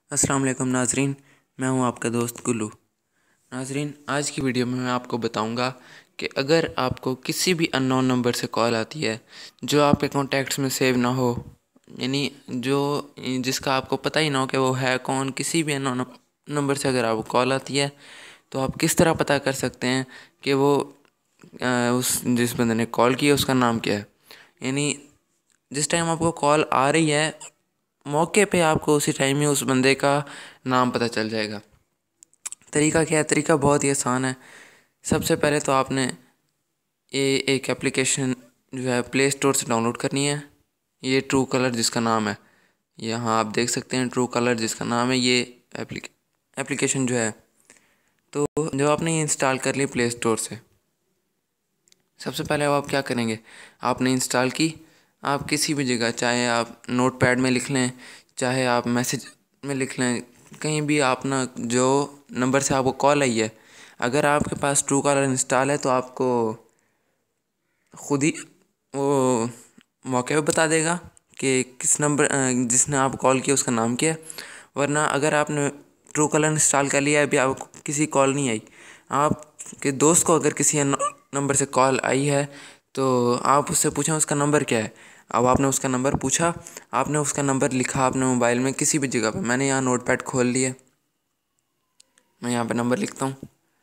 अस्सलाम वालेकुम नाजरीन, मैं हूं आपका दोस्त गुल्लू। नाजरीन, आज की वीडियो में मैं आपको बताऊंगा कि अगर आपको किसी भी अननोन नंबर से कॉल आती है जो आपके कॉन्टैक्ट्स में सेव ना हो, यानी जो जिसका आपको पता ही ना हो कि वो है कौन, किसी भी अननोन नंबर से अगर आपको कॉल आती है तो आप किस तरह पता कर सकते हैं कि वो उस जिस बंदे ने कॉल किया उसका नाम क्या है। यानी जिस टाइम आपको कॉल आ रही है मौके पे आपको उसी टाइम ही उस बंदे का नाम पता चल जाएगा। तरीका क्या है? तरीका बहुत ही आसान है। सबसे पहले तो आपने ये एक एप्लीकेशन जो है प्ले स्टोर से डाउनलोड करनी है। ये ट्रू कलर जिसका नाम है, यहाँ आप देख सकते हैं ट्रू कलर जिसका नाम है, ये एप्लीकेशन जो है, तो जब आपने ये इंस्टॉल कर ली प्ले स्टोर से, सबसे पहले अब आप क्या करेंगे, आपने इंस्टॉल की, आप किसी भी जगह, चाहे आप नोट पैड में लिख लें, चाहे आप मैसेज में लिख लें, कहीं भी आप ना जो नंबर से आपको कॉल आई है, अगर आपके पास ट्रू कॉलर इंस्टॉल है तो आपको खुद ही वो मौके पे बता देगा कि किस नंबर जिसने आप कॉल किया उसका नाम क्या है। वरना अगर आपने ट्रू कॉलर इंस्टॉल कर लिया है, अभी आपको किसी कॉल नहीं आई, आपके दोस्त को अगर किसी नंबर से कॉल आई है तो आप उससे पूछें उसका नंबर क्या है। अब आपने उसका नंबर पूछा, आपने उसका नंबर लिखा अपने मोबाइल में किसी भी जगह पे, मैंने यहाँ नोटपैड खोल लिया, मैं यहाँ पे नंबर लिखता हूँ।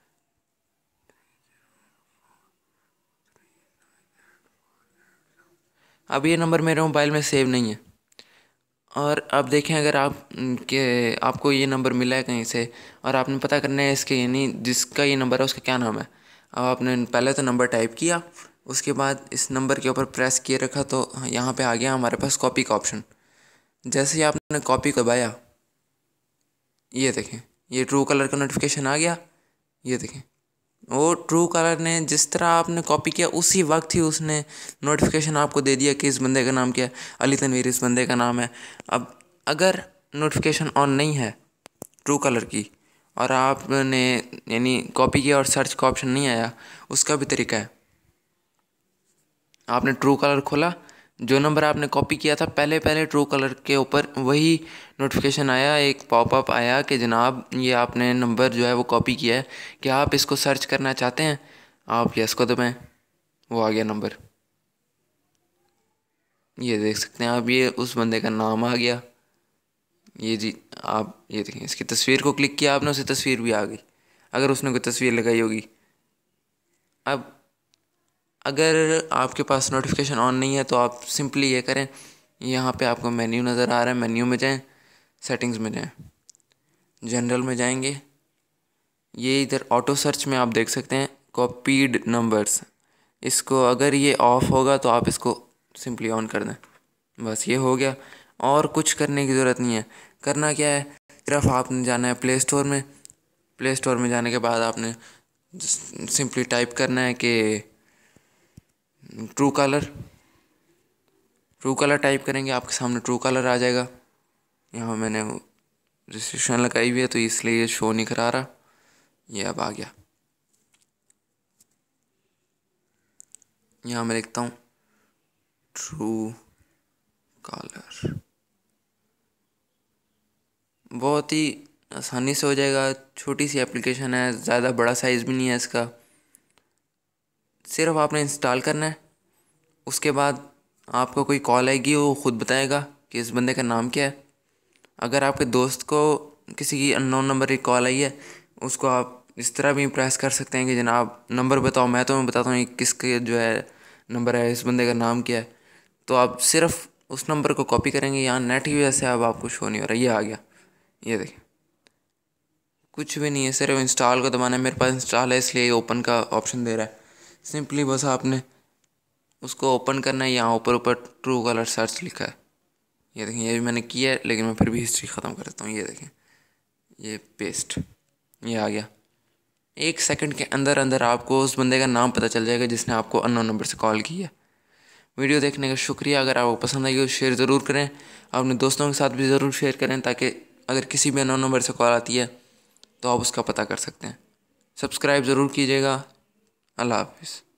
अब ये नंबर मेरे मोबाइल में सेव नहीं है, और अब देखें अगर आप के आपको ये नंबर मिला है कहीं से और आपने पता करना है इसके, यानी जिसका ये नंबर है उसका क्या नाम है। अब आपने पहले तो नंबर टाइप किया, उसके बाद इस नंबर के ऊपर प्रेस किए रखा तो यहाँ पे आ गया हमारे पास कॉपी का ऑप्शन। जैसे ही आपने कॉपी को दबाया, ये देखें ये ट्रू कलर का नोटिफिकेशन आ गया। ये देखें वो ट्रू कलर ने जिस तरह आपने कॉपी किया उसी वक्त ही उसने नोटिफिकेशन आपको दे दिया कि इस बंदे का नाम क्या है, अली तनवीर इस बंदे का नाम है। अब अगर नोटिफिकेशन ऑन नहीं है ट्रू कलर की और आपने यानी कॉपी किया और सर्च का ऑप्शन नहीं आया, उसका भी तरीका है। आपने ट्रू कलर खोला, जो नंबर आपने कॉपी किया था पहले पहले ट्रू कलर के ऊपर वही नोटिफिकेशन आया, एक पॉपअप आया कि जनाब ये आपने नंबर जो है वो कॉपी किया है, क्या आप इसको सर्च करना चाहते हैं? आप यस को दबाएं, वो आ गया नंबर। ये देख सकते हैं आप, ये उस बंदे का नाम आ गया। ये जी, आप ये देखें, इसकी तस्वीर को क्लिक किया आपने, उसे तस्वीर भी आ गई, अगर उसने कोई तस्वीर लगाई होगी। अब अगर आपके पास नोटिफिकेशन ऑन नहीं है तो आप सिंपली ये करें, यहाँ पे आपको मेन्यू नज़र आ रहा है, मेन्यू में जाएं, सेटिंग्स में जाएं, जनरल में जाएंगे, ये इधर ऑटो सर्च में आप देख सकते हैं कॉपीड नंबर्स, इसको अगर ये ऑफ़ होगा तो आप इसको सिंपली ऑन कर दें। बस ये हो गया, और कुछ करने की ज़रूरत नहीं है। करना क्या है, सिर्फ आपने जाना है प्ले स्टोर में, प्ले स्टोर में जाने के बाद आपने सिंपली टाइप करना है कि true colour, true colour type करेंगे, आपके सामने ट्रू कलर आ जाएगा। यहाँ मैंने रजिस्ट्रेशन लगाई हुई है तो इसलिए ये शो नहीं करा रहा, ये अब आ गया। यहाँ मैं लिखता हूँ ट्रू कलर, बहुत ही आसानी से हो जाएगा। छोटी सी एप्लीकेशन है, ज़्यादा बड़ा साइज़ भी नहीं है इसका, सिर्फ आपने इंस्टॉल करना है। उसके बाद आपको कोई कॉल आएगी, वो ख़ुद बताएगा कि इस बंदे का नाम क्या है। अगर आपके दोस्त को किसी की अननोन नंबर की कॉल आई है, उसको आप इस तरह भी इम्प्रेस कर सकते हैं कि जनाब नंबर बताओ, मैं तुम्हें बताता हूँ किसके जो है नंबर है, इस बंदे का नाम क्या है। तो आप सिर्फ उस नंबर को कॉपी करेंगे, यहाँ नेट की वजह से अब आपको शो नहीं हो रहा, ये आ गया। ये देखिए कुछ भी नहीं है, सिर्फ इंस्टॉल को दबाना है। मेरे पास इंस्टॉल है इसलिए ओपन का ऑप्शन दे रहा है। सिंपली बस आपने उसको ओपन करना है, यहाँ ऊपर ऊपर ट्रू कलर सर्च लिखा है। ये देखें, ये भी मैंने किया है लेकिन मैं फिर भी हिस्ट्री ख़त्म कर देता हूँ। ये देखें, ये पेस्ट, ये आ गया। 1 सेकंड के अंदर अंदर आपको उस बंदे का नाम पता चल जाएगा जिसने आपको अननोन नंबर से कॉल की है। वीडियो देखने का शुक्रिया। अगर आपको पसंद आई तो शेयर ज़रूर करें, अपने दोस्तों के साथ भी ज़रूर शेयर करें, ताकि अगर किसी भी अननोन नंबर से कॉल आती है तो आप उसका पता कर सकते हैं। सब्सक्राइब ज़रूर कीजिएगा। अल्लाह हाफिज़।